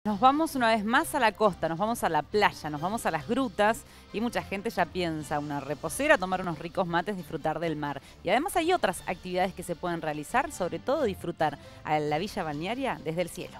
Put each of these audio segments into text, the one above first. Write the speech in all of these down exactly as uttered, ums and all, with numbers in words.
Nos vamos una vez más a la costa, nos vamos a la playa, nos vamos a las grutas y mucha gente ya piensa una reposera, tomar unos ricos mates, disfrutar del mar. Y además hay otras actividades que se pueden realizar, sobre todo disfrutar a la villa balnearia desde el cielo.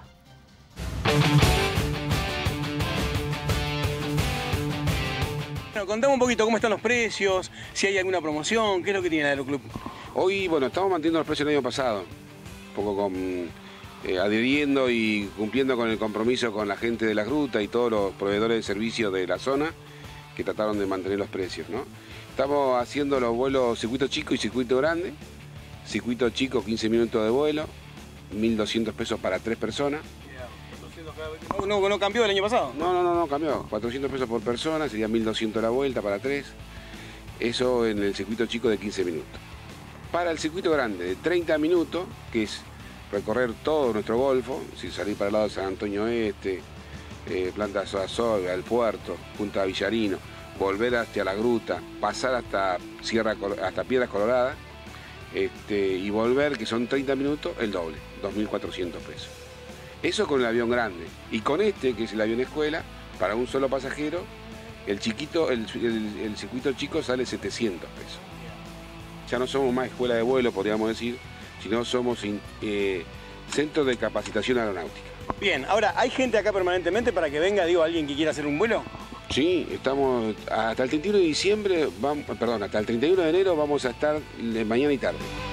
Bueno, contame un poquito cómo están los precios, si hay alguna promoción, qué es lo que tiene el Aeroclub. Hoy, bueno, estamos manteniendo los precios del año pasado, un poco con... Eh, adhiriendo y cumpliendo con el compromiso con la gente de la gruta y todos los proveedores de servicios de la zona que trataron de mantener los precios, ¿no? Estamos haciendo los vuelos circuito chico y circuito grande. Circuito chico, quince minutos de vuelo, mil doscientos pesos para tres personas. No, no, ¿No cambió el año pasado? No, no, no, no cambió. cuatrocientos pesos por persona, sería mil doscientos la vuelta para tres. Eso en el circuito chico de quince minutos. Para el circuito grande de treinta minutos, que es recorrer todo nuestro golfo, si salir para el lado de San Antonio Este, eh, Planta Azul, al puerto, Punta Villarino, volver hacia la gruta, pasar hasta Sierra, hasta Piedras Coloradas, este, y volver, que son treinta minutos, el doble, dos mil cuatrocientos pesos. Eso con el avión grande. Y con este, que es el avión escuela, para un solo pasajero, el chiquito, el, el, el circuito chico sale setecientos pesos. Ya no somos más escuela de vuelo, podríamos decir, sino somos eh, centro de capacitación aeronáutica. Bien, ahora, ¿hay gente acá permanentemente para que venga, digo, alguien que quiera hacer un vuelo? Sí, estamos hasta el treinta y uno de diciembre, vamos, perdón, hasta el treinta y uno de enero vamos a estar de mañana y tarde.